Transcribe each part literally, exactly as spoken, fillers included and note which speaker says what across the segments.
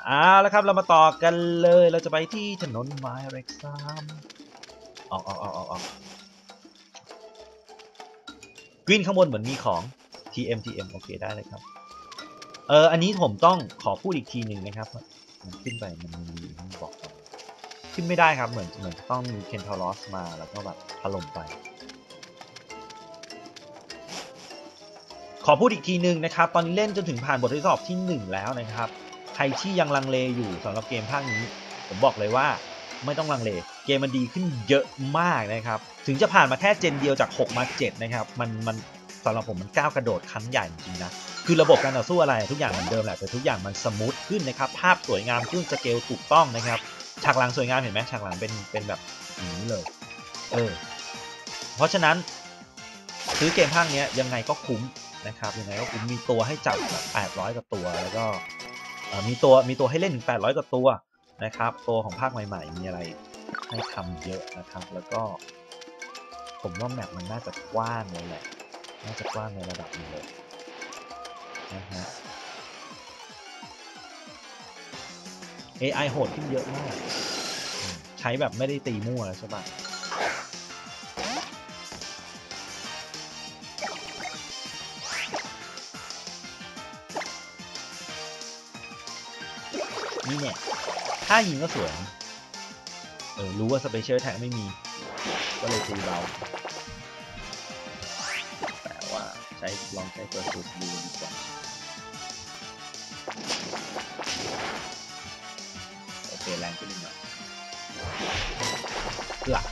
Speaker 1: เอาแล้วครับเรามาต่อกันเลยเราจะไปที่ถนนไม้เร็กซัมออกออกออกออกออกกรีนข้างบนเหมือนมีของ ที เอ็ม ที เอ็ม โอเคได้เลยครับเอออันนี้ผมต้องขอพูดอีกทีหนึ่งนะครับมันขึ้นไปมันมีบอกขึ้นไม่ได้ครับเหมือนเหมือนต้องมีเคนทารอสมาแล้วก็แบบถล่มไปขอพูดอีกทีหนึ่งนะครับตอนนี้เล่นจนถึงผ่านบททดสอบที่หนึ่งแล้วนะครับใครที่ยังลังเลอยู่สำหรับเกมภาคนี้ผมบอกเลยว่าไม่ต้องลังเลเกมมันดีขึ้นเยอะมากนะครับถึงจะผ่านมาแค่เจนเดียวจากหกมาเจ็ดนะครับมันมันสำหรับผมมันก้าวกระโดดครั้งใหญ่จริงๆนะคือระบบการต่อสู้อะไรทุกอย่างเหมือนเดิมแหละแต่ทุกอย่างมันสมูทขึ้นนะครับภาพสวยงามขึ้นสเกลถูกต้องนะครับฉากหลังสวยงามเห็นไหมฉากหลังเป็นเป็นแบบนี้เลยเออเพราะฉะนั้นซื้อเกมภาคนี้ยังไงก็คุ้มนะครับยังไงก็คุ้มมีตัวให้จับแบบแปดร้อยกว่าตัวแล้วก็มีตัวมีตัวให้เล่นถึงแปดร้อยกว่าตัวนะครับตัวของภาคใหม่ๆมีอะไรให้ทำเยอะนะครับแล้วก็ผมว่าแมปมันน่าจะกว้างเลยแหละน่าจะกว้างในระดับนึงเลยนะฮะ เอ ไอ โหดขึ้นเยอะมากใช้แบบไม่ได้ตีมั่วแล้วใช่ปะนี่เนี่ยถ้ายิงก็สวยเออรู้ว่าสเปเชียลแท็กไม่มีก็เลยตีเบาแต่ว่าใช้ลองใช้ตัวสูตรดูดีกว่าโอเคแรงขึ้นหน่อยหลัก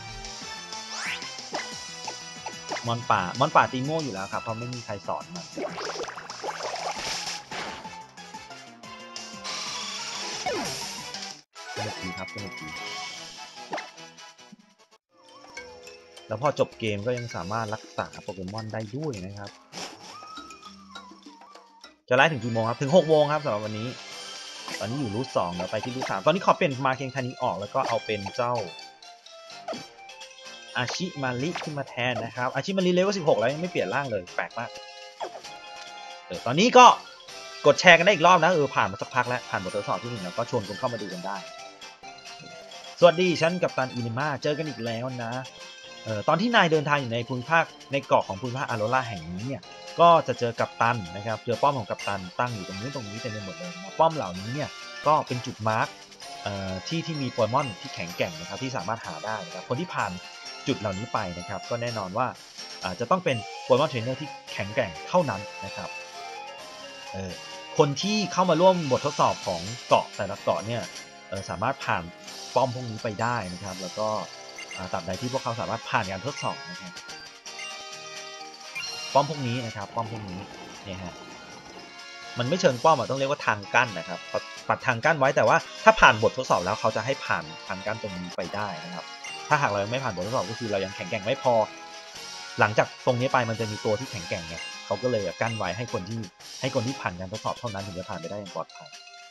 Speaker 1: มอนป่ามอนป่าตีโม่อยู่แล้วครับเพราะไม่มีใครสอนมันสนุกดีครับสนุกดีแล้วพอจบเกมก็ยังสามารถรักษาโปเกมอนได้ด้วยนะครับจะไล่ถึงกี่โมงครับถึงหกโมงครับสำหรับวันนี้ตอนนี้อยู่รูทสองเดี๋ยวไปที่รูทสามตอนนี้ขอเปลี่ยนมาเคียงคานี้ออกแล้วก็เอาเป็นเจ้าอาชิมาริขึ้นมาแทนนะครับอาชิมาริเลเวลสิบหกแล้วยังไม่เปลี่ยนร่างเลยแปลกมากเออตอนนี้ก็กดแชร์กันได้อีกรอบนะเออผ่านมาสักพักแล้วผ่านบททดสอบที่หนึ่งแล้วก็ชวนคนเข้ามาดูกันได้สวัสดีฉันกัปตันอินิมาเจอกันอีกแล้วนะเออตอนที่นายเดินทางอยู่ในภูมิภาคในเกาะของภูมิภาคอาโรราแห่งนี้เนี่ยก็จะเจอกัปตันนะครับเจอป้อมของกัปตันตั้งอยู่ตรงนี้ตรงนี้เต็มไปหมดเลยนะป้อมเหล่านี้เนี่ยก็เป็นจุดมาร์คที่ที่มีโปเกมอนที่แข็งแกร่งนะครับที่สามารถหาได้นะครับคนที่ผ่านจุดเหล่านี้ไปนะครับก็แน่นอนว่าจะต้องเป็นโปเกมอนเทรนเนอร์ที่แข็งแกร่งเท่านั้นนะครับเออคนที่เข้ามาร่วมบททดสอบของเกาะแต่ละเกาะเนี่ยสามารถผ่านป้อมพวกนี้ไปได้นะครับแล้วก็ตราบใดที่พวกเขาสามารถผ่านการทดสอบนะครับป้อมพวกนี้นะครับป้อมพวกนี้เนี่ยฮะมันไม่เชิงป้อมอ่ะต้องเรียกว่าทางกั้นนะครับปัดทางกั้นไว้แต่ว่าถ้าผ่านบททดสอบแล้วเขาจะให้ผ่านทางกั้นตรงนี้ไปได้นะครับถ้าหากเรายังไม่ผ่านบททดสอบก็คือเรายังแข็งแกร่งไม่พอหลังจากตรงนี้ไปมันจะมีตัวที่แข็งแกร่งไงเขาก็เลยกั้นไว้ให้คนที่ให้คนที่ผ่านการทดสอบเท่านั้นถึงจะผ่านไปได้อย่างปลอดภัย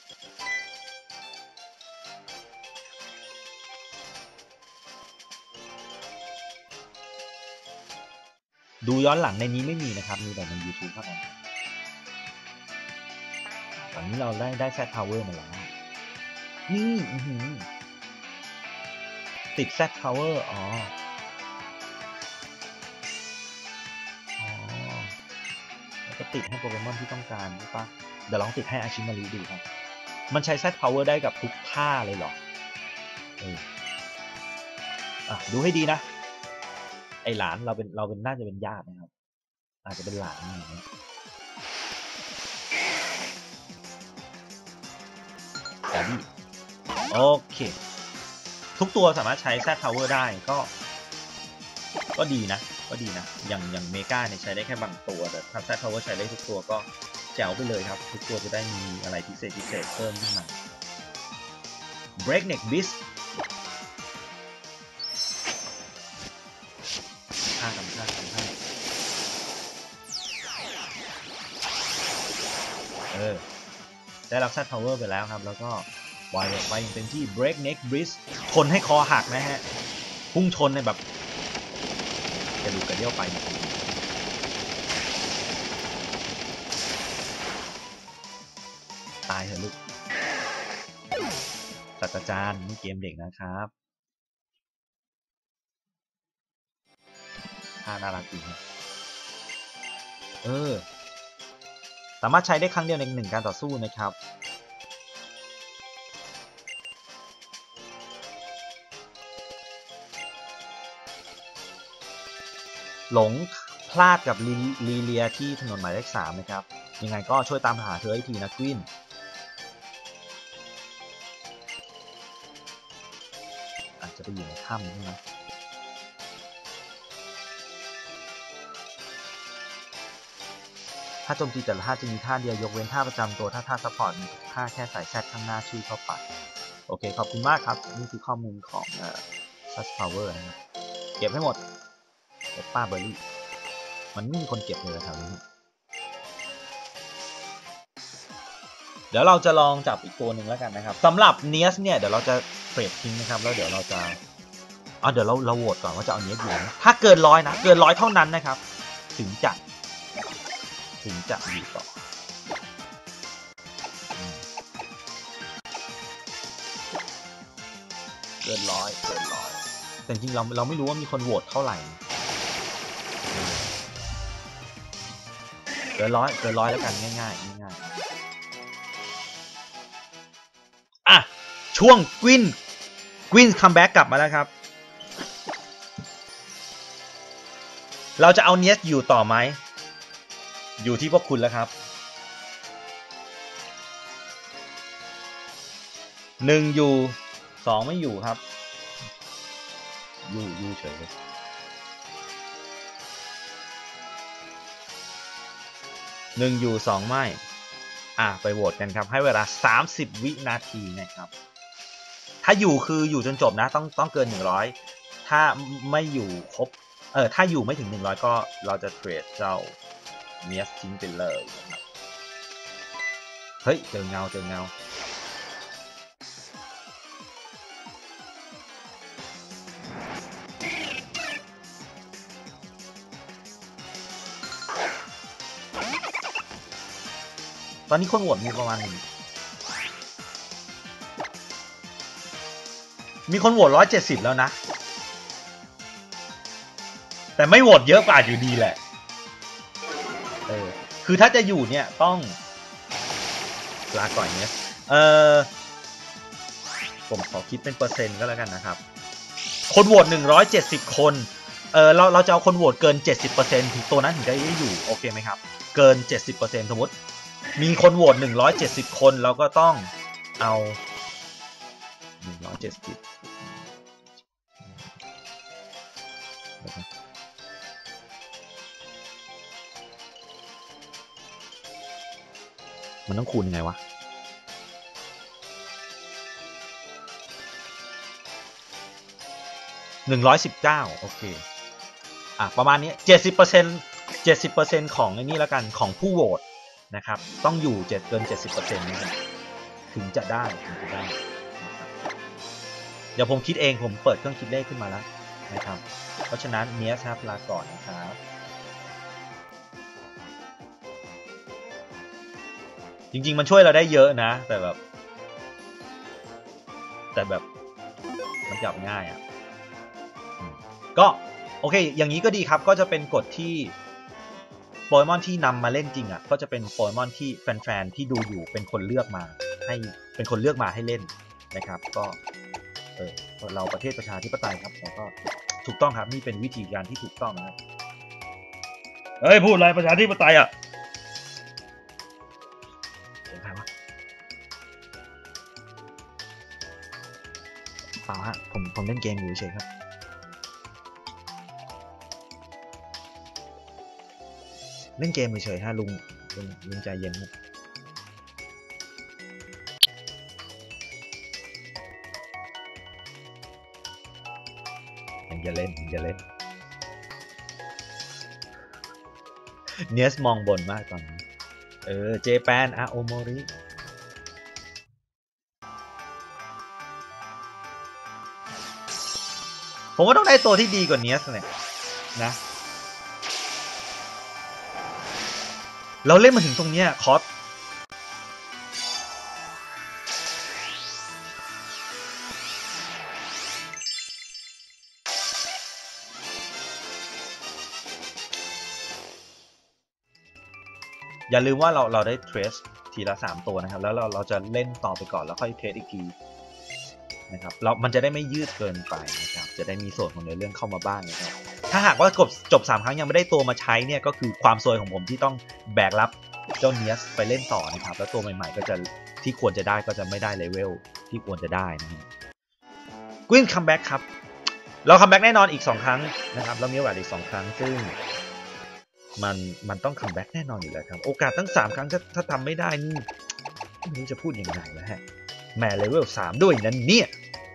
Speaker 1: ดูย้อนหลังในนี้ไม่มีนะครับมีแต่ใน YouTube เท่านั้นตอนนี้เราได้ได้แซดพาวเวอร์มาแล้วนี่ติดแซดพาวเวอร์อ๋ออ๋อแล้วก็ติดให้โปเกมอนที่ต้องการใช่ปะเดี๋ยวลองติดให้อาชิมาริดูครับมันใช้แซดพาวเวอร์ได้กับทุกท่าเลยเหรอเอออ่ะดูให้ดีนะไอหลานเราเป็นเราเป็นน่าจะเป็นญาตินะครับอาจจะเป็นหลานอย่างเงี้ยแต่นี่โอเคทุกตัวสามารถใช้แซดพาวเวอร์ได้ก็ก็ดีนะก็ดีนะอย่างอย่างเมกาเนี่ยใช้ได้แค่บางตัวแต่ถ้าแซดพาวเวอร์ใช้ได้ทุกตัวก็แจ๋วไปเลยครับทุกตัวจะได้มีอะไรพิเศษพิเศษเพิ่มขึ้นมา Breakneck Beast ฆ่ากันฆ่ากันฆ่าเออได้รับแซดพาวเวอร์ไปแล้วครับแล้วก็วายไปอย่างเต็มที่ Breakneck Beast คนให้คอหักนะฮะพุ่งชนในแบบกระดูกกระเดี่ยวไปตายเถอะลูกศาสตราจารย์นี่เกมเด็กนะครับท่าน่ารักจริงเออสามารถใช้ได้ครั้งเดียวในหนึ่งการต่อสู้นะครับหลงพลาดกับลีเลียที่ถนนหมายเลขสามนะครับยังไงก็ช่วยตามหาเธอให้ทีนะกวินอาจจะไปอยู่ในถ้ำใช่ไหมถ้าโจมตีแต่ละท่าจะมีท่าเดียวยกเว้นท่าประจำตัวถ้าท่าซัพพอร์ตมีท่าแค่ใส่แซดข้างหน้าชื่อเข้าไปโอเคขอบคุณมากครับนี่คือข้อมูลของเอ่อ Such Power นะครับเก็บให้หมดเก็บป้าเบอร์รี่มันไม่มีคนเก็บเลยแถวนี้เดี๋ยวเราจะลองจับอีกตัวหนึ่งแล้วกันนะครับสำหรับเนียสเนี่ยเดี๋ยวเราจะเฟรดทิ้งนะครับแล้วเดี๋ยวเราจะอ๋อเดี๋ยวเราเราโหวตก่อนว่าจะเอาเนียสอยู่ไหมถ้าเกินร้อยนะเกินร้อยเท่านั้นนะครับถึงจะถึงจะอยู่ต่อเกินร้อยเกินร้อยแต่จริงเราเราไม่รู้ว่ามีคนโหวตเท่าไหร่เกินร้อยเกินร้อยแล้วกันง่ายๆง่ายๆอ่ะช่วงกวินกวินคัมแบ็กกลับมาแล้วครับเราจะเอาเนียสอยู่ต่อไหมอยู่ที่พวกคุณแล้วครับหนึ่งอยู่สองไม่อยู่ครับอยู่อยู่เฉยเลยหนึ่งอยู่สองไม่อ่ะไปโหวตกันครับให้เวลาสามสิบวินาทีนะครับถ้าอยู่คืออยู่จนจบนะต้องต้องเกินหนึ่งร้อยถ้าไม่อยู่ครบเออถ้าอยู่ไม่ถึงหนึ่งร้อยก็เราจะเทรดเจ้าเนียสทิ้งไปเลยนะครับเฮ้ยเจอเงาเจอเงาตอนนี้คนโหวตมีประมาณหนึ่งมีคนโหวตร้อยเจ็ดสิบแล้วนะแต่ไม่โหวตเยอะกว่าอยู่ดีแหละเออคือถ้าจะอยู่เนี่ยต้องลาก่อนเนี่ยเออผมขอคิดเป็นเปอร์เซ็นต์ก็แล้วกันนะครับคนโหวตหนึ่งร้อยเจ็ดสิบคนเออเราเราจะเอาคนโหวตเกิน เจ็ดสิบเปอร์เซ็นต์ ถึงตัวนั้นถึงจะได้อยู่โอเคไหมครับเกิน เจ็ดสิบเปอร์เซ็นต์ สมมติมีคนโหวตหนึ่งร้อยเจ็ดสิบคนเราก็ต้องเอาหนึ่งร้อยเจ็ดสิบมันต้องคูณยังไงวะหนึ่งร้อยสิบเก้าโอเคอ่ะประมาณนี้ เจ็ดสิบเปอร์เซ็นต์ เจ็ดสิบเปอร์เซ็นต์ ของไอ้นี่แล้วกันของผู้โหวตนะครับต้องอยู่เจ็ดเกิน เจ็ดสิบเปอร์เซ็นต์ นะครับถึงจะได้ถึงจะได้เดี๋ยวผมคิดเองผมเปิดเครื่องคิดเลขขึ้นมาแล้วนะครับเพราะฉะนั้นเนียสครับลาก่อนนะครับจริงๆมันช่วยเราได้เยอะนะแต่แบบแต่แบบมันจับง่ายอ่ะก็โอเคอย่างนี้ก็ดีครับก็จะเป็นกฎที่โปเกมอนที่นำมาเล่นจริงอ่ะก็จะเป็นโปเกมอนที่แฟนๆที่ดูอยู่เป็นคนเลือกมาให้เป็นคนเลือกมาให้เล่นนะครับก็เออเราประเทศประชาธิปไตยครับแล้วก็ถูกต้องครับนี่เป็นวิธีการที่ถูกต้องนะครับเฮ้ยพูดอะไรประชาธิปไตยอ่ะเสียงใครวะเปล่าฮะผมผมเล่นเกมอยู่เฉยครับเล่นเกมเฉยๆฮะลุงลุงลุงใจเย็นครับอย่าเล่นอย่าเล่นเนสมองบนมากตอนนี้เออเจแปนอาโอโมริผมว่าต้องได้ตัวที่ดีกว่าเนสเนี่ยนะเราเล่นมาถึงตรงเนี้ยคอสอย่าลืมว่าเราเราได้เทรสทีละสามตัวนะครับแล้วเราเราจะเล่นต่อไปก่อนแล้วค่อยเทรสอีกทีนะครับเรามันจะได้ไม่ยืดเกินไปนะครับจะได้มีส่วนของในเรื่องเข้ามาบ้างนะครับถ้าหากว่ากบจบสามครั้งยังไม่ได้ตัวมาใช้เนี่ยก็คือความซวยของผมที่ต้องแบกรับเจ้าเนียสไปเล่นต่อนะครับแล้วตัวใหม่ๆก็จะที่ควรจะได้ก็จะไม่ได้เลเวลที่ควรจะได้นะครับกวินคัมแบ็กครับเราคัมแบ็กแน่นอนอีกสองครั้งนะครับเรามีโอกาสอีกสองครั้งซึ่งมันมันต้องคัมแบ็กแน่นอนอยู่แล้วครับโอกาสตั้งสามครั้งถ้าถ้าทำไม่ได้นี่ไม่รู้จะพูดยังไงแล้วฮะแม่เลเวลสามด้วยนั่นเนี่ย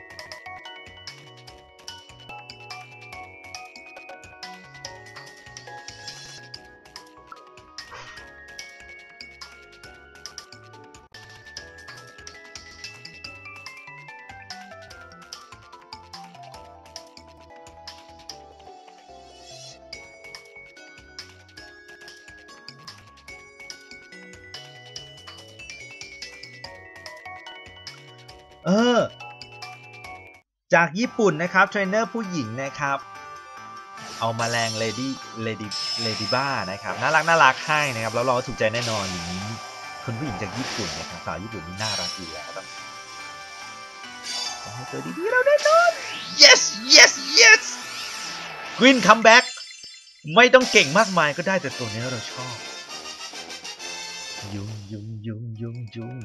Speaker 1: เออจากญี่ปุ่นนะครับเทรนเนอร์ผู้หญิงนะครับเอามาแรงเลดี้เลดี้เลดี้บ้านะครับน่ารักน่ารักให้นะครับแล้วเราถูกใจแน่นอนอย่างนี้คนผู้หญิงจากญี่ปุ่นนะครับสาวญี่ปุ่นนี่น่ารักอยู่แล้วครับให้ตัวดีๆเราแน่นอน yes yes yes Green comeback ไม่ต้องเก่งมากมายก็ได้แต่ตัวนี้เราชอบยุงยุงยุงยุงยุง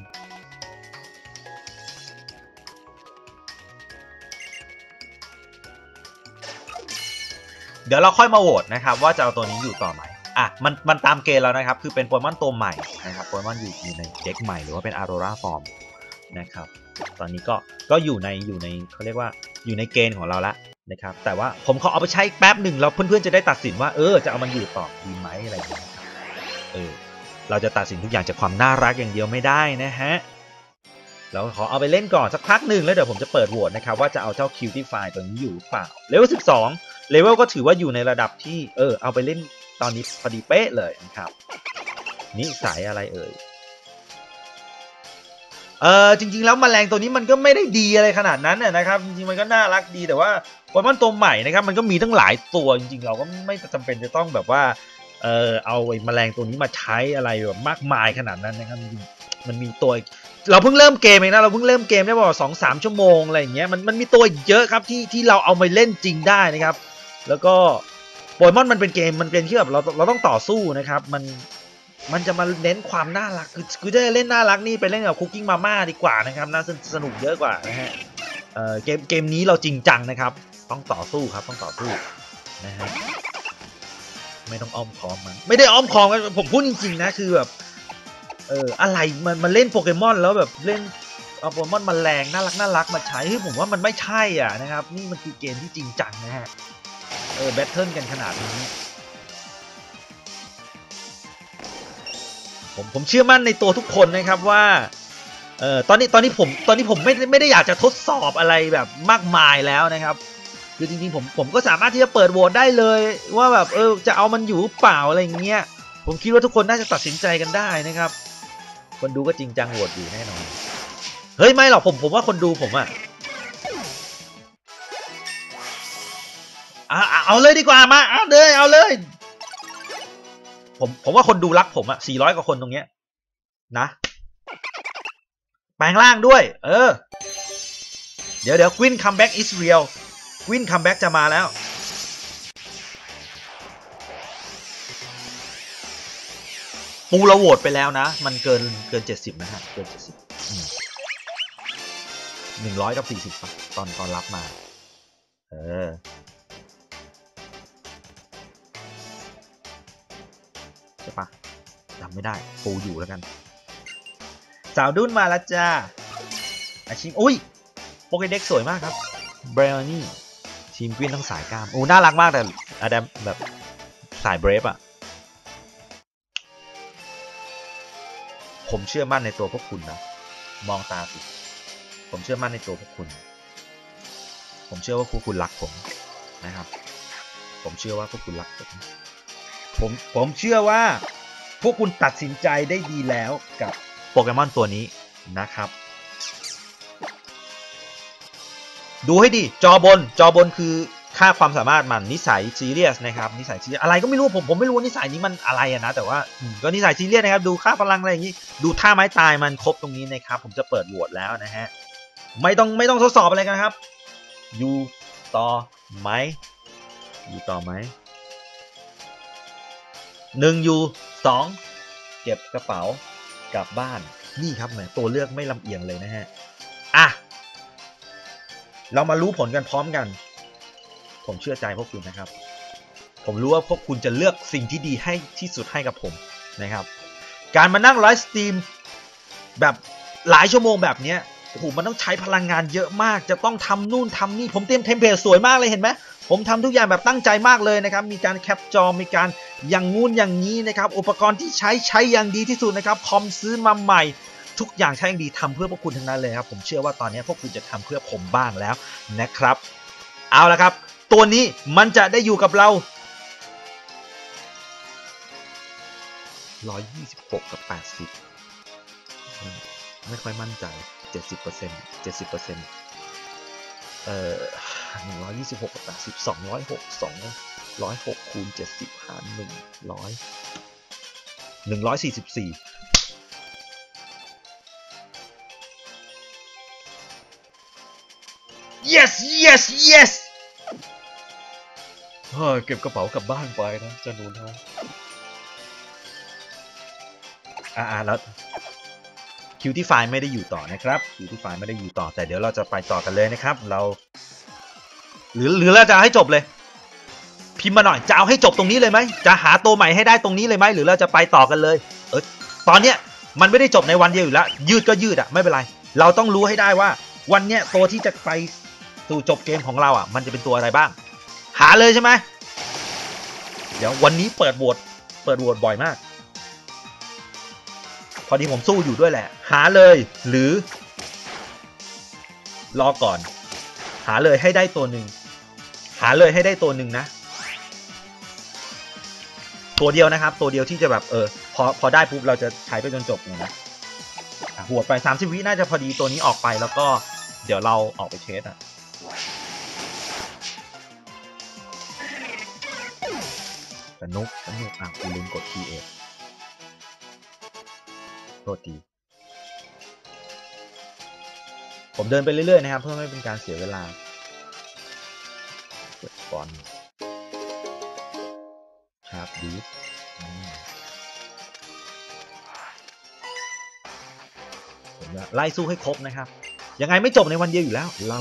Speaker 1: เดี๋ยวเราค่อยมาโหวตนะครับว่าจะเอาตัวนี้อยู่ต่อไหมอ่ะมันมันตามเกณฑ์แล้วนะครับคือเป็นโปเกมอนตัวใหม่นะครับโปเกมอนอยู่อยู่ในเด็กใหม่หรือว่าเป็นอารโรราฟอร์มนะครับตอนนี้ก็ก็อยู่ในอยู่ในเขาเรียกว่าอยู่ในเกณฑ์ของเราละนะครับแต่ว่าผมขอเอาไปใช้แป๊บหนึ่งแล้วเพื่อนๆจะได้ตัดสินว่าเออจะเอามันอยู่ต่อดีไหมอะไรอย่างเงี้ยเออเราจะตัดสินทุกอย่างจากความน่ารักอย่างเดียวไม่ได้นะฮะเราขอเอาไปเล่นก่อนสักพักหนึ่งแล้วเดี๋ยวผมจะเปิดโหวตนะครับว่าจะเอาเจ้าคิวตี้ไฟล์ตัวนี้อยู่หรือเปล่าเลเวลสิบสองเลเวลก็ถือว่าอยู่ในระดับที่เออเอาไปเล่นตอนนี้พอดีเป๊ะเลยนะครับนิสัยอะไรเอ่ยเออจริงๆแล้วแมลงตัวนี้มันก็ไม่ได้ดีอะไรขนาดนั้นนะครับจริงๆมันก็น่ารักดีแต่ว่าโปเกมอนตัวใหม่นะครับมันก็มีตั้งหลายตัวจริงๆเราก็ไม่จำเป็นจะต้องแบบว่าเออเอาไอ้แมลงตัวนี้มาใช้อะไรแบบมากมายขนาดนั้นนะครับจริงๆมันมีตัวเราเพิ่งเริ่มเกมเองนะเราเพิ่งเริ่มเกมได้ประมาณสองสามชั่วโมงอะไรอย่างเงี้ยมันมันมีตัวเยอะครับที่ที่เราเอาไปเล่นจริงได้นะครับแล้วก็โปเกมอนมันเป็นเกมมันเป็นที่แบบเราเราต้องต่อสู้นะครับมันมันจะมาเน้นความน่ารักคือคือจะเล่นน่ารักนี่ไปเล่นกับคุกกิ้งมาม่าดีกว่านะครับน่าสนุกเยอะกว่านะฮะเอ่อเกมเกมนี้เราจริงจังนะครับต้องต่อสู้ครับต้องต่อสู้นะฮะไม่ต้องอ้อมค้อมมันไม่ได้อ้อมค้อมผมพูดจริงๆนะคือแบบเอออะไรมันมันเล่นโปเกมอนแล้วแบบเล่นเอาโปเกมอนมาแรงน่ารักน่ารักมาใช้ที่ผมว่ามันไม่ใช่อ่ะนะครับนี่มันคือเกมที่จริงจังนะฮะเออแบทเทิลกันขนาดนี้ผมผมเชื่อมั่นในตัวทุกคนนะครับว่าเออตอนนี้ตอนนี้ผมตอนนี้ผมไม่ไม่ได้อยากจะทดสอบอะไรแบบมากมายแล้วนะครับคือจริงๆผมผมก็สามารถที่จะเปิดโหวตได้เลยว่าแบบเออจะเอามันอยู่เปล่าอะไรอย่างเงี้ยผมคิดว่าทุกคนน่าจะตัดสินใจกันได้นะครับคนดูก็จริงจังโหวตอยู่แน่นอนเฮ้ยไม่หรอกผมผมว่าคนดูผมอะอ่ะเอาเลยดีกว่ามาเอาเลยเอาเลยผมผมว่าคนดูรักผมอะสี่ร้อยกว่าคนตรงเนี้ยนะแปลงร่างด้วยเออเดี๋ยวเดี๋ยว Queen Comeback is real Queen Comeback จะมาแล้วปูเราโหวตไปแล้วนะมันเกินเกินเจ็ดสิบนะฮะเกินเจ็ดสิบหนึ่งร้อยกับสี่สิบตอนตอนรับมาเออใช่ปะจำไม่ได้ปูอยู่แล้วกันสาวดุ้นมาแล้วจ้าอาชิมอุ้ยโปเกเด็กสวยมากครับเบรนี่ทีมกวินทั้งสายกล้ามโอ้น่ารักมากแต่อดัมแบบสายเบรฟอะผมเชื่อมั่นในตัวพวกคุณนะมองตาสิผมเชื่อมั่นในตัวพวกคุณผมเชื่อว่าพวกคุณรักผมนะครับผมเชื่อว่าพวกคุณรักผมผมผมเชื่อว่าพวกคุณตัดสินใจได้ดีแล้วกับโปเกมอนตัวนี้นะครับดูให้ดีจอบนจอบนคือค่าความสามารถมันนิสัยซีเรียสนะครับนิสัยซีเรียสอะไรก็ไม่รู้ผมผมไม่รู้นิสัยนี้มันอะไรนะแต่ว่าก็นิสัยซีเรียสนะครับดูค่าพลังอะไรอย่างนี้ดูท่าไม้ตายมันครบตรงนี้นะครับผมจะเปิดโหวตแล้วนะฮะไม่ต้องไม่ต้องทดสอบอะไรกันครับอยู่ต่อไหมอยู่ต่อไหมหนึ่งอยู่สองเก็บกระเป๋ากลับบ้านนี่ครับแหมตัวเลือกไม่ลำเอียงเลยนะฮะอ่ะเรามารู้ผลกันพร้อมกันผมเชื่อใจพวกคุณนะครับผมรู้ว่าพวกคุณจะเลือกสิ่งที่ดีให้ที่สุดให้กับผมนะครับการมานั่งไลฟ์สตรีมแบบหลายชั่วโมงแบบนี้โอ้โหมันต้องใช้พลังงานเยอะมากจะต้องทำนู่นทำนี่ผมเตรียมเทมเพลตสวยมากเลยเห็นไหมผมทำทุกอย่างแบบตั้งใจมากเลยนะครับมีการแคปจอมีการอย่างงู้นอย่างนี้นะครับอุปกรณ์ที่ใช้ใช้อย่างดีที่สุดนะครับคอมซื้อมาใหม่ทุกอย่างใช้อย่างดีทำเพื่อพวกคุณทั้งนั้นเลยครับผมเชื่อว่าตอนนี้พวกคุณจะทำเพื่อผมบ้างแล้วนะครับเอาละครับตัวนี้มันจะได้อยู่กับเราหนึ่งร้อยยี่สิบหกกับแปดสิบไม่ค่อยมั่นใจ เจ็ดสิบเปอร์เซ็นต์ เจ็ดสิบเปอร์เซ็นต์ เอ่อหนึ่งร้อยยี่สิบหกกับแปดสิบ สองร้อยหก สองร้อยหกคูณเจ็ดสิบหารหนึ่งร้อย หนึ่งร้อยสี่สิบสี่yes yes yes เฮ้ยเก็บกระเป๋ากลับบ้านไปนะจะนูนฮะอ่าแล้วคิวที่ไฟล์ไม่ได้อยู่ต่อนะครับคิวที่ไฟล์ไม่ได้อยู่ต่อแต่เดี๋ยวเราจะไปต่อกันเลยนะครับเราหรือหรือเราจะให้จบเลยพิมพ์มาหน่อยจะเอาให้จบตรงนี้เลยไหมจะหาตัวใหม่ให้ได้ตรงนี้เลยไหมหรือเราจะไปต่อกันเลยเออตอนเนี้ยมันไม่ได้จบในวันเดียวอยู่แล้วยืดก็ยืดอ่ะไม่เป็นไรเราต้องรู้ให้ได้ว่าวันเนี้ยตัวที่จะไปสู่จบเกมของเราอ่ะมันจะเป็นตัวอะไรบ้างหาเลยใช่ไหมเดี๋ยววันนี้เปิดโหวตเปิดโหวตบ่อยมากพอดีผมสู้อยู่ด้วยแหละหาเลยหรือรอก่อนหาเลยให้ได้ตัวหนึ่งหาเลยให้ได้ตัวหนึ่งนะตัวเดียวนะครับตัวเดียวที่จะแบบเออพอพอได้ปุ๊บเราจะใช้ไปจนจบเลยนะหัวไปสามสิบวิน่าจะพอดีตัวนี้ออกไปแล้วก็เดี๋ยวเราออกไปเทสอ่ะสนุกสนุกอ่ะกูลืมกด create โทษทีผมเดินไปเรื่อยๆนะครับเพื่อไม่เป็นการเสียเวลาเปิดฟอนต์ครับดีผมจะไล่สู้ให้ครบนะครับยังไงไม่จบในวันเดียวอยู่แล้วเรา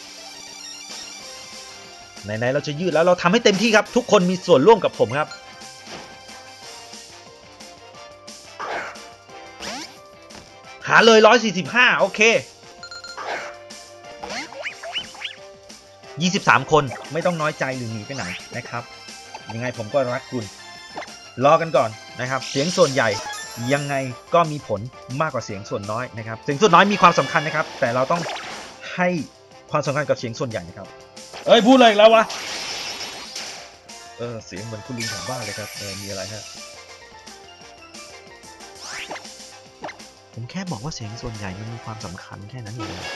Speaker 1: ไหนๆเราจะยืดแล้วเราทำให้เต็มที่ครับทุกคนมีส่วนร่วมกับผมครับหาเลยหนึ่งร้อยสี่สิบห้าโอเคยี่สิบสามคนไม่ต้องน้อยใจหรือหนีไปไหนนะครับยังไงผมก็รักคุณรอกันก่อนนะครับเสียงส่วนใหญ่ยังไงก็มีผลมากกว่าเสียงส่วนน้อยนะครับเสียงส่วนน้อยมีความสำคัญนะครับแต่เราต้องให้ความสำคัญกับเสียงส่วนใหญ่นะครับเอ้ยพูดอะไรอีกแล้ววะเออเสียงเหมือนคุณลุงของบ้านเลยครับเออมีอะไรฮะผมแค่บอกว่าเสียงส่วนใหญ่มันมีความสำคัญแค่นั้นเอง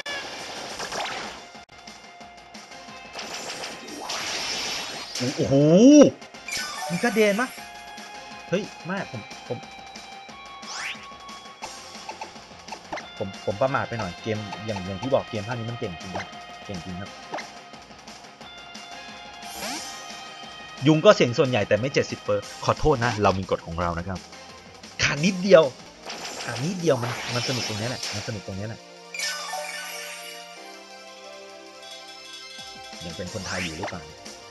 Speaker 1: โอ้โหมีกระเด็นมั้ยเฮ้ยไม่ผมผมผมผมประมาทไปหน่อยเกมอย่างอย่างที่บอกเกมภาคนี้มันเก่งจริงครับเก่งจริงครับยุงก็เสียงส่วนใหญ่แต่ไม่เจ็ดสิบเปอร์ขอโทษนะเรามีกฎของเรานะครับขาดนิดเดียวขาดนิดเดียวมันมันสนุกตรงนี้แหละมันสนุกตรงนี้แหละยังเป็นคนไทยอยู่หรือเปล่า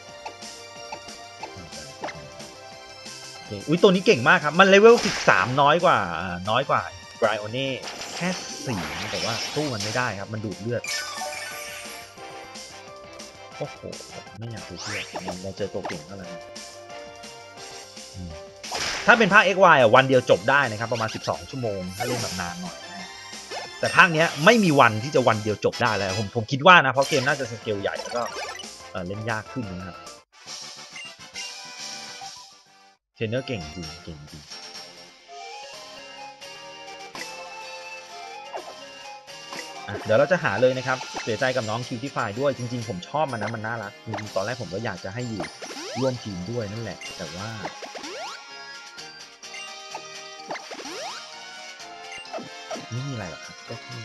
Speaker 1: อุ้ยตัวนี้เก่งมากครับมันเลเวลสิบสามน้อยกว่าน้อยกว่าไบรโอเน่แค่สี่แต่ว่าสู้มันไม่ได้ครับมันดูดเลือดโอ้โหไม่อยากดูเชื่อเราเจอตัวเก่งเท่านั้นถ้าเป็นภาค เอ็กซ์ วาย อ่ะวันเดียวจบได้นะครับประมาณสิบสองชั่วโมงถ้าเล่นแบบนานหน่อยแต่ภาคเนี้ยไม่มีวันที่จะวันเดียวจบได้แล้วผมผมคิดว่านะเพราะเกมน่าจะสเกลใหญ่แล้วก็เล่นยากขึ้นนะครับเทรนเนอร์เก่งจริงเก่งจริงอ่ะเดี๋ยวเราจะหาเลยนะครับเสียใจกับน้องคิวที่ไฟด้วยจริงๆผมชอบมันนะมันน่ารักจริงๆตอนแรกผมก็อยากจะให้อยู่ร่วมทีมด้วยนั่นแหละแต่ว่าไม่มีอะไรหรอกครับก็แค่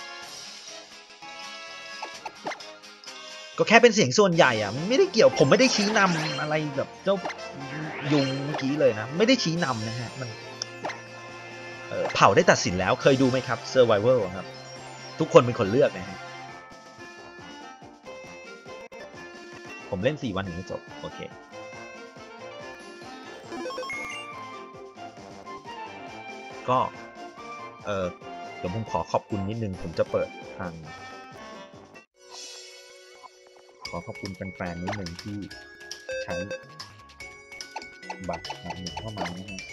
Speaker 1: ก็แค่เป็นเสียงส่วนใหญ่อ่ะมันไม่ได้เกี่ยวผมไม่ได้ชี้นำอะไรแบบเจ้ายุงเมื่อกี้เลยนะไม่ได้ชี้นำนะฮะมันเอ่อเผ่าได้ตัดสินแล้วเคยดูไหมครับ Survival ครับทุกคนเป็นคนเลือกนะฮะผมเล่นสี่วันถึงจะจบโอเคก็เออเดี๋ยวผมขอขอบคุณนิดนึงผมจะเปิดทางขอขอบคุณแฟนๆนิดนึงที่ใช้บัตรหนึ่งเข้ามานะฮะ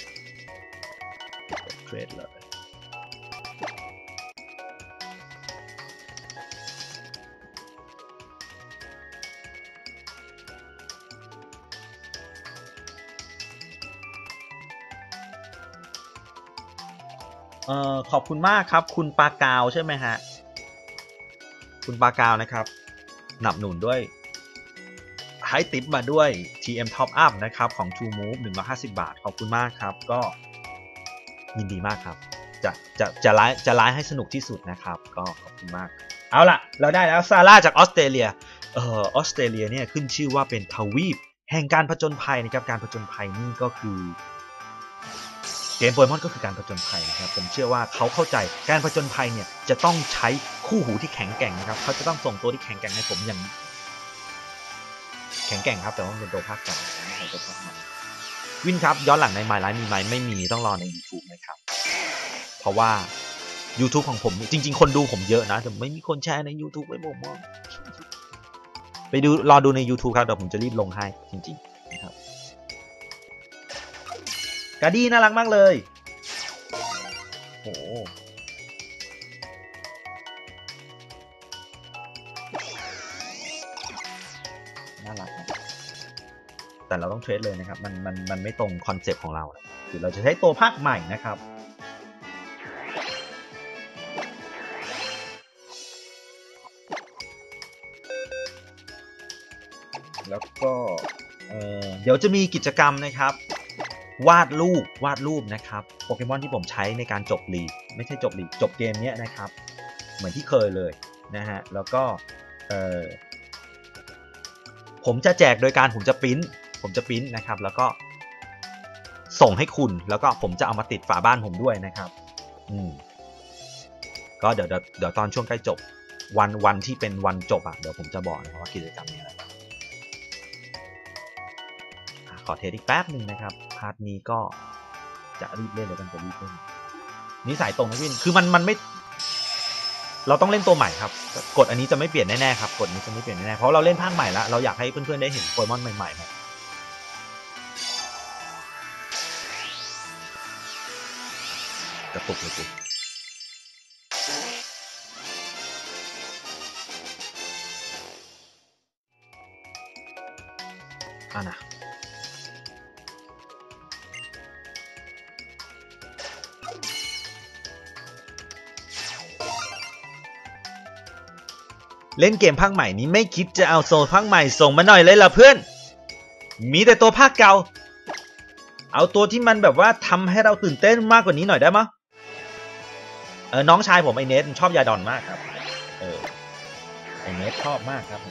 Speaker 1: เทรดเลยเอ่อขอบคุณมากครับคุณปากาวใช่ไหมฮะคุณปากาวนะครับหนับหนุนด้วยให้ติปมาด้วย ที เอ็ม Top Up นะครับของ True Move หนึ่งร้อยห้าสิบบาทขอบคุณมากครับก็ยินดีมากครับจะจะจะไลฟ์จะไลฟ์ให้สนุกที่สุดนะครับก็ขอบคุณมากเอาล่ะเราได้แล้วซาร่าจากออสเตรเลียเอ่อออสเตรเลียเนี่ยขึ้นชื่อว่าเป็นทวีปแห่งการผจญภัยนะครับการผจญภัยนี่ก็คือเกมโปเกมอนก็คือการผจญภัยนะครับผมเชื่อว่าเขาเข้าใจการผจญภัยเนี่ยจะต้องใช้คู่หูที่แข็งแกร่งนะครับเขาจะต้องส่งตัวที่แข็งแกร่งให้ผมอย่างแข็งแกร่งครับแต่ว่าเป็นตัวภาคเก่าไม่ใช่ตัวภาคใหม่วินครับย้อนหลังใน My Life มีไหมไม่มีต้องรอใน YouTube นะครับเพราะว่า YouTube ของผมจริงๆคนดูผมเยอะนะแต่ไม่มีคนแชร์ใน YouTube ไม่ผมว่าไปดูรอดูใน YouTube ครับเดี๋ยวผมจะรีบลงให้จริงๆนะครับกาดี้น่ารักมากเลยโอ้น่ารักนะแต่เราต้องเทรดเลยนะครับมันมันมันไม่ตรงคอนเซปต์ของเราคือเราจะใช้ตัวภาคใหม่นะครับแล้วก็เ, เดี๋ยวจะมีกิจกรรมนะครับวาดรูปวาดรูปนะครับโปเกมอนที่ผมใช้ในการจบลีกไม่ใช่จบลีกจบเกมนี้นะครับเหมือนที่เคยเลยนะฮะแล้วก็ผมจะแจกโดยการผมจะปริ้นผมจะปริ้นนะครับแล้วก็ส่งให้คุณแล้วก็ผมจะเอามาติดฝาบ้านผมด้วยนะครับอืมก็เดี๋ยวเดี๋ยวตอนช่วงใกล้จบวันวันที่เป็นวันจบอ่ะเดี๋ยวผมจะบอกนะครับว่ากิจกรรมมีอะไรขอเทสอีกแป๊บหนึ่งนะครับพาร์ทนี้ก็จะรีบเล่นเลยกันจะรีบเล่นนี่สายตรงนะพี่คือมันมันไม่เราต้องเล่นตัวใหม่ครับกฎอันนี้จะไม่เปลี่ยนแน่ๆครับกฎนี้จะไม่เปลี่ยนแน่ๆเพราะเราเล่นภาคใหม่แล้วเราอยากให้เพื่อนๆได้เห็นโปเกมอนใหม่ๆครับกระตุกเลยกูอ่ะนะเล่นเกมภาคใหม่นี้ไม่คิดจะเอาโซนภาคใหม่ส่งมาหน่อยเลยล่ะเพื่อนมีแต่ตัวภาคเก่าเอาตัวที่มันแบบว่าทำให้เราตื่นเต้นมากกว่านี้หน่อยได้ไหมเออน้องชายผมไอเนทชอบยาดอนมากครับเออไอเนทชอบมากครับ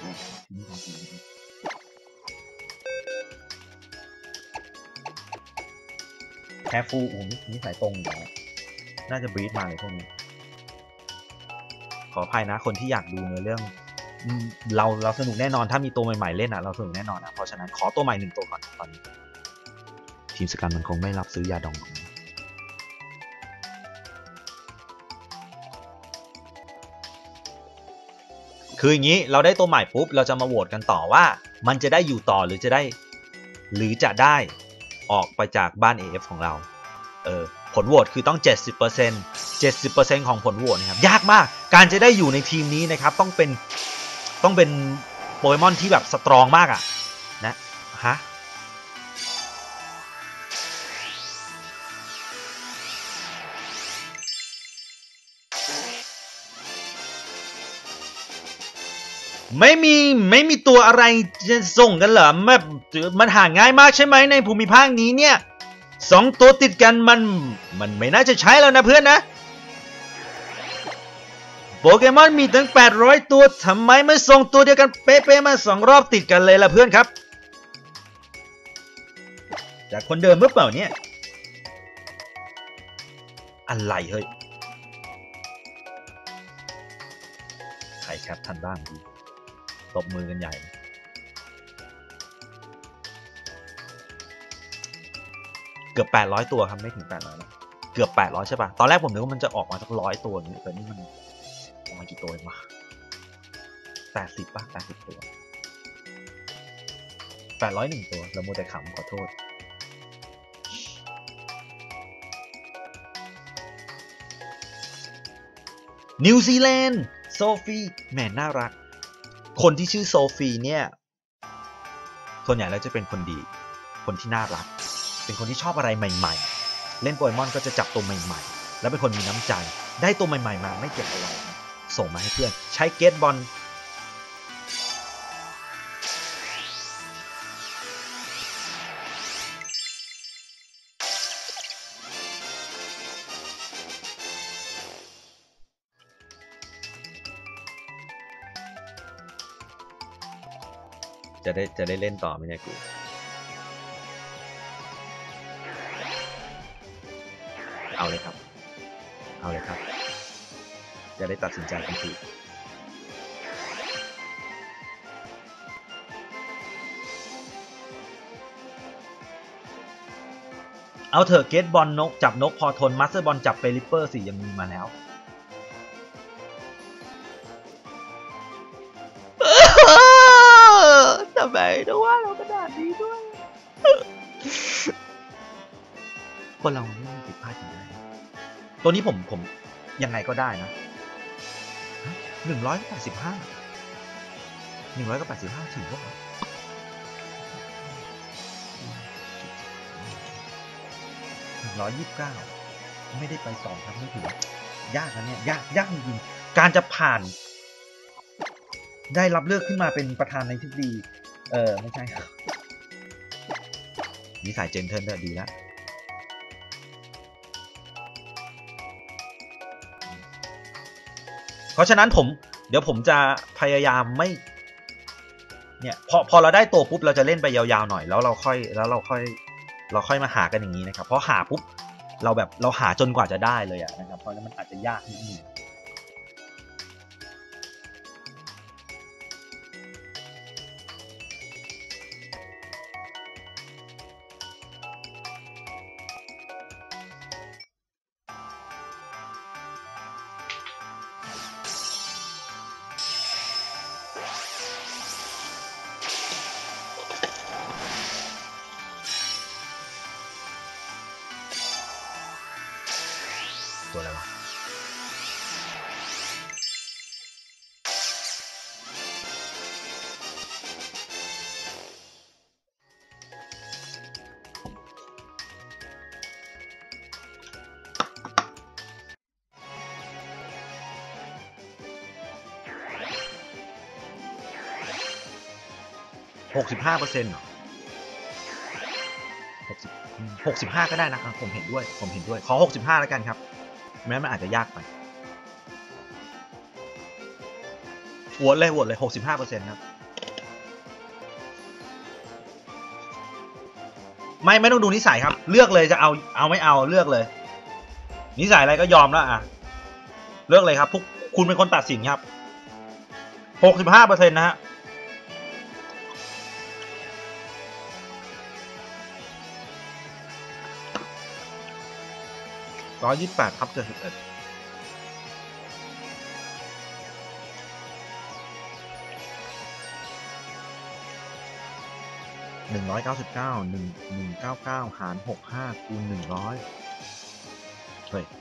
Speaker 1: แคฟูอุ้ยนี่สายตรงอยู่นะน่าจะบรีดมาเลยพวกนี้ขออภัยนะคนที่อยากดูในเรื่องเราเราสนุกแน่นอนถ้ามีตัวใหม่ๆเล่นอ่ะเราสนุกแน่นอนนะเพราะฉะนั้นขอตัวใหม่หนึ่งตัวก่อนตอนนี้ทีมสกันมันคงไม่รับซื้อยาดองคืออย่างนี้เราได้ตัวใหม่ปุ๊บเราจะมาโหวตกันต่อว่ามันจะได้อยู่ต่อหรือจะได้หรือจะได้ออกไปจากบ้าน เอ เอฟ ของเราเออผลโหวตคือต้อง เจ็ดสิบเปอร์เซ็นต์ เจ็ดสิบเปอร์เซ็นต์ ของผลโหวตนะครับยากมากการจะได้อยู่ในทีมนี้นะครับต้องเป็นต้องเป็นโปเกมอนที่แบบสตรองมากอ่ะนะฮะไม่มีไม่มีตัวอะไรจะส่งกันเหรอมันมันหาง่ายมากใช่ไหมในภูมิภาคนี้เนี่ยสองตัวติดกันมันมันไม่น่าจะใช้แล้วนะเพื่อนนะโปเกมอนมีตั้งแปดร้อยตัวทำไมไม่ส่งตัวเดียวกันเป๊ะๆมาสองรอบติดกันเลยล่ะเพื่อนครับจากคนเดิมหรือเปล่าเนี่ยอะไรเฮ้ยใครแคปทันบ้างดีตบมือกันใหญ่เกือบแปดร้อยตัวครับไม่ถึงแปดร้อยนะเกือบแปดร้อยใช่ป่ะตอนแรกผมนึกว่ามันจะออกมาสักร้อยตัวนี่แต่นี่มันออกมากี่ตัวมาแปดสิบป่ะแปดสิบตัวแปดร้อยหนึ่งตัวเราโมแต่ขำขอโทษนิวซีแลนด์โซฟีแหมน่ารักคนที่ชื่อโซฟีเนี่ยส่วนใหญ่แล้วจะเป็นคนดีคนที่น่ารักเป็นคนที่ชอบอะไรใหม่ๆเล่นโปเกมอนก็จะจับตัวใหม่ๆแล้วเป็นคนมีน้ำใจได้ตัวใหม่ๆมาไม่เก็บเอาไว้ส่งมาให้เพื่อนใช้เกตบอลจะได้จะได้เล่นต่อไหมเนี่ยกูเอาเลยครับเอาเลยครับจะได้ตัดสินใจกันถูกเอาเถอะเกตบอลนกจับนกพอทนมาสเตอร์บอลจับเปริปเปอร์สิยังมีมาแล้วทำไมต้องว่าเราขนาดนี้ด้วยคนเราไม่มีผิดพลาดอย่างไรตัวนี้ผมผมยังไงก็ได้นะหนึ่งร้อยแปดสิบห้าหนึ่งร้อยกับแปดสิบห้าถือว่าหนึ่งร้อยยี่สิบเก้าไม่ได้ไปสองครับไม่ถึงยากนะเนี่ยยากยากจริงๆการจะผ่านได้รับเลือกขึ้นมาเป็นประธานในทฤษฎีเออไม่ใช่ครับนิสัยเจนเทิร์นดีแล้วเพราะฉะนั้นผมเดี๋ยวผมจะพยายามไม่เนี่ยพอพอเราได้ตัวปุ๊บเราจะเล่นไปยาวๆหน่อยแล้วเราค่อยแล้วเราค่อยเราค่อยมาหากันอย่างนี้นะครับเพราะหาปุ๊บเราแบบเราหาจนกว่าจะได้เลยอะนะครับเพราะฉะนั้นมันอาจจะยากนิดนึงตัวอะไรวะหกสิบห้าเปอร์เซ็นต์เหรอหกสิบหกสิบห้าก็ได้นะครับผมเห็นด้วยผมเห็นด้วยขอหกสิบห้าแล้วกันครับแม้มันอาจจะยากไปโหวตเลยโหวตเลยหกสิบห้าเปอร์เซ็นต์ครับไม่ไม่ต้องดูนิสัยครับเลือกเลยจะเอาเอาไม่เอาเลือกเลยนิสัยอะไรก็ยอมแล้วอ่ะเลือกเลยครับพวกคุณเป็นคนตัดสินครับหกสิบห้าเปอร์เซ็นต์นะฮะร้อยยี่สิบแปดทับเจ็ดสิบเอ็ดหนึ่งร้อยเก้าสิบเก้าหนึ่งหนึ่งเก้าเก้าหารหกห้าคูณหนึ่งร้อยเฮ้ย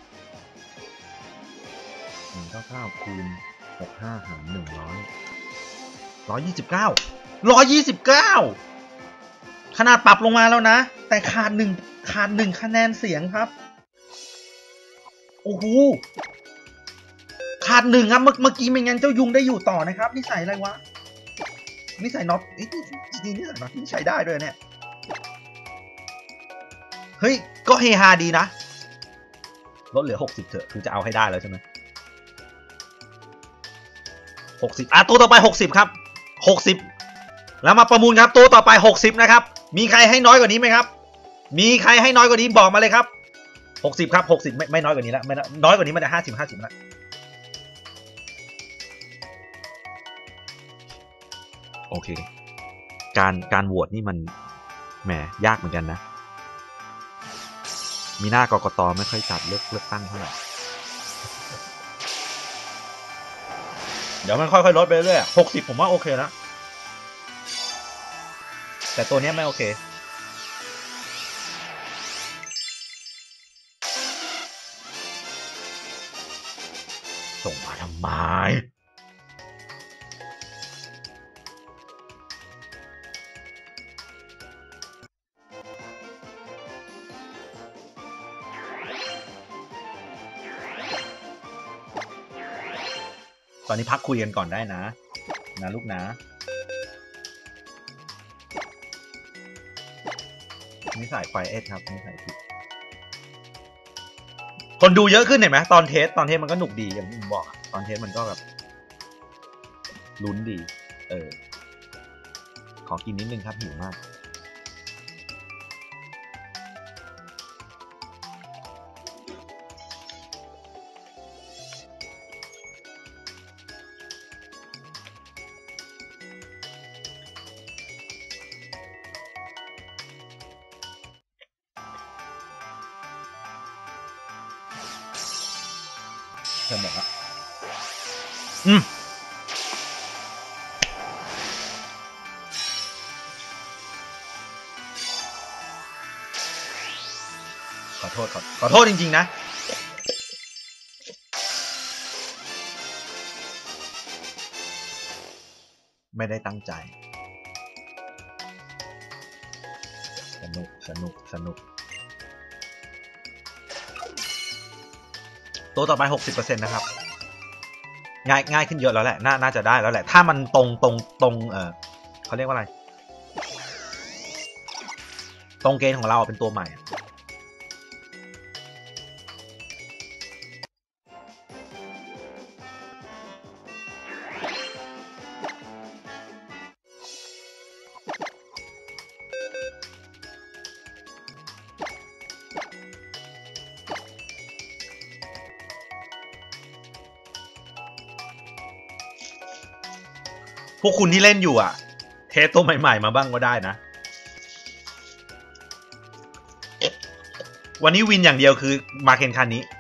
Speaker 1: หนึ่งเก้าเก้าคูณหกห้าหารหนึ่งร้อยร้อยยี่สิบเก้าร้อยยี่สิบเก้าขนาดปรับลงมาแล้วนะแต่ขาดหนึ่งขาดหนึ่งคะแนนเสียงครับโอ้โหขาดหนึ่งครับเมื่อเมื่อกี้ไม่งั้นเจ้ายุงได้อยู่ต่อนะครับนิสัยอะไรวะนี่ใส่น็อตจริงๆนี่ใส่น็อตที่ใช้ได้ด้วยเนี่ยเฮ้ยก็เฮฮาดีนะลดเหลือหกสิบเถอะคือจะเอาให้ได้แล้วใช่ไหมหกสิบอ่ะตัวต่อไปหกสิบครับหกสิบแล้วมาประมูลครับตัวต่อไปหกสิบนะครับมีใครให้น้อยกว่านี้ไหมครับมีใครให้น้อยกว่านี้บอกมาเลยครับหกสิบครับหกสิบไม่ไม่น้อยกว่านี้แล้วไม่น้อยกว่านี้มันจะห้าสิบห้าสิบแล้วโอเคการการโหวตนี่มันแหมยากเหมือนกันนะมีหน้ากกตไม่ค่อยจัดเลือกเลือกตั้งเท่าไหร่เดี๋ยวมันค่อยๆลดไปเรื่อยหกสิบผมว่าโอเคนะแต่ตัวนี้ไม่โอเคส่งมาทำไมตอนนี้พักคุยกันก่อนได้นะนะลูกนะนี่ใส่ไฟเอสครับนี่ใส่ผิดคนดูเยอะขึ้นเห็นไหมตอนเทสตอนเทสมันก็หนุกดีอย่างที่ผมบอกตอนเทสมันก็แบบลุ้นดีเออขอกินนิดนึงครับหิวมากเธอหมดละอืมขอโทษขอขอโทษจริงๆนะไม่ได้ตั้งใจสนุกสนุกสนุกตัวต่อไป หกสิบเปอร์เซ็นต์ นะครับง่ายง่ายขึ้นเยอะแล้วแหละน่าน่าจะได้แล้วแหละถ้ามันตรงตรงตรงเออเขาเรียกว่าอะไรตรงเกณฑ์ของเราเป็นตัวใหม่พวกคุณที่เล่นอยู่อ่ะเทสตัวใหม่ๆมาบ้างก็ได้นะวันนี้วินอย่างเดียวคือมาเคนคันนี้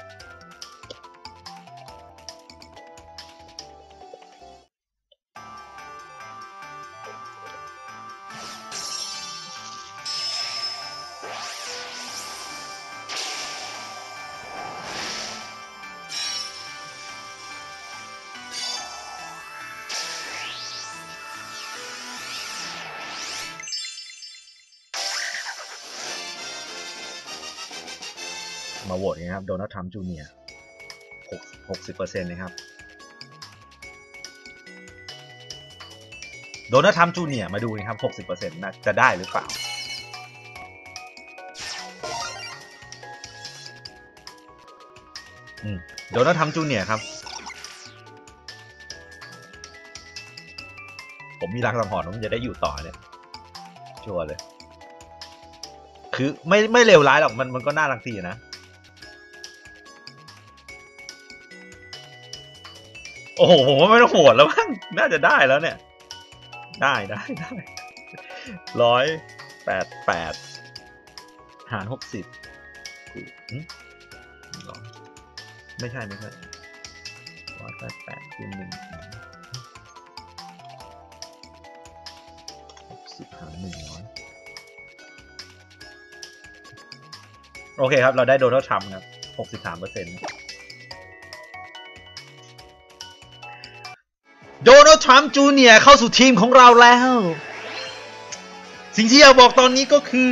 Speaker 1: มาโหวตกันครับโดนัลด์ทรัมป์จูเนียร์หกสิบเปอร์เซ็นต์นะครับโดนัลด์ทรัมป์จูเนียร์มาดูนะครับ หกสิบเปอร์เซ็นต์ นะจะได้หรือเปล่าอืมโดนัลด์ทรัมป์จูเนียร์ครับผมมีรังสังหรณ์ว่ามันจะได้อยู่ต่อเนี่ยชัวร์เลยคือไม่ไม่เลวร้ายหรอกมันมันก็น่ารักดีนะโอ้โหผมว่าไม่ต้องโหวตแล้วมั้งน่าจะได้แล้วเนี่ยได้ได้ได้ร้อยแปดแปดหารหกสิบไม่ใช่ไม่ใช่ร้อยแปดแปดคูณหนึ่งหกสิบหารหนึ่งร้อยโอเคครับเราได้โดนัลด์ทรัมป์ครับหกสิบสามเปอร์เซ็นต์โดนัลด์ทรัมป์จูเนียร์เข้าสู่ทีมของเราแล้วสิ่งที่อยากบอกตอนนี้ก็คือ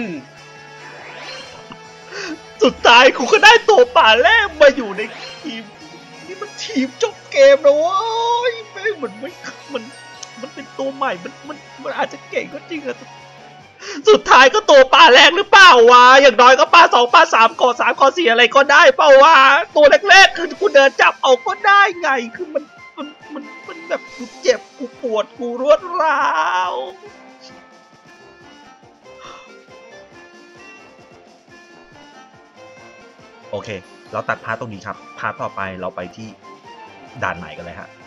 Speaker 1: สุดท้ายกูก็ได้ตัวป่าแรกมาอยู่ในทีมนี่มันทีมจบเกมนะเว้ยไม่เหมือนไม่มันมันเป็นตัวใหม่มันมันมันอาจจะเก่งก็จริงอะสุดท้ายก็ตัวปลาแรกหรือเปล่าวะอย่างน้อยก็ปลาสองปลาสามคอสามคอสี่อะไรก็ได้เปล่าวะตัวแรกๆคือกูเดินจับเอาก็ได้ไงคือมันมันมันมันแบบกูเจ็บกูปวดกูรวดร้าวโอเคเราตัดพาร์ทตรงนี้ครับพาร์ทต่อไปเราไปที่ด่านใหม่กันเลยฮะ